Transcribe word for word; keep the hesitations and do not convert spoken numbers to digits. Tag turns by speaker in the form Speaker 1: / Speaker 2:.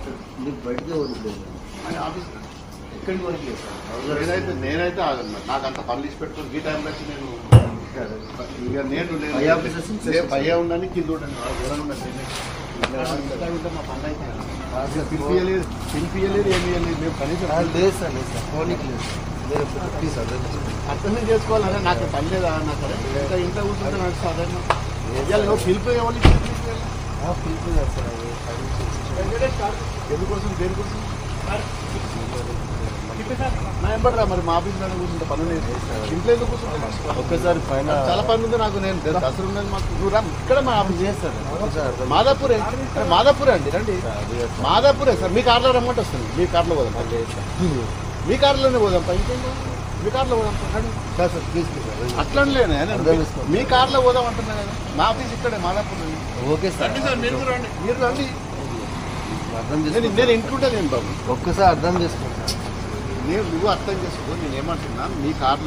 Speaker 1: మీరు బయటకే వదిలేదు
Speaker 2: అని ఆఫీస్
Speaker 1: ఎక్కడికి వరకు
Speaker 2: నేనైతే నేనైతే ఆగను మరి. నాకు అంత పనులు ఇచ్చి పెట్టుకుని ఈ టైంలో వచ్చి నేను ఇక నేను
Speaker 1: పై ఆఫీసర్స్
Speaker 2: నేను పై ఉండని కింద ఉండను దూరంగా ఉండను. మా పనులు అయితే పిలిపియలేదు పిలిపియలేదు ఏమి ఇవ్వలేదు మేము కనీసం
Speaker 1: లేదు సార్ లేదు సార్ ఫోన్కి లేదు మీరు ప్లీజ్ అర్థం చేసుకోండి.
Speaker 2: అర్థం చేసుకోవాలన్నా నాకు పని లేదా నాకు ఇంకా ఇంట్లో కూర్చుంటే నాకు సాధారణ ఇవాళ పిలిపి ఎవరు
Speaker 1: పిలుపు లేదు సార్
Speaker 2: ఎందుకోసం దేనికోసం నా ఎంబడరా మరి మా ఆఫీస్ లో కూర్చుంటే పనులు ఇంట్లో ఎందుకు కూర్చుంటా
Speaker 1: ఒక్కసారి పైన
Speaker 2: చాలా పని ఉంది నాకు. నేను దసరా ఉన్నది మాకు నువ్వు రా ఇక్కడ మా ఆఫీస్
Speaker 1: చేస్తాను
Speaker 2: మాదాపూరే అరే మాదాపూరే అండి రండి మాదాపూరే సార్. మీ కార్లో రమ్మంటే వస్తుంది. మీ కార్లో పోదాం మీ కార్లోనే పోదాం పై మీ కార్లో పోదాం రండి
Speaker 1: సార్ సార్ ప్లీజ్ ప్లీజ్
Speaker 2: అట్లనే మీ కార్లో పోదాం అంటున్నా కదా. మా ఆఫీస్ ఇక్కడే మాదాపూర్
Speaker 1: ఓకే సార్
Speaker 2: రండి సార్ మీరు రండి మీరు రండి
Speaker 1: అర్థం
Speaker 2: నేను
Speaker 1: చేసుకోండి.
Speaker 2: నేను ఇంటుంటా నేను బాబు
Speaker 1: ఒక్కసారి అర్థం చేసుకోండి.
Speaker 2: నేను నువ్వు అర్థం చేసుకో. నేను ఏమంటున్నా మీ కార్లో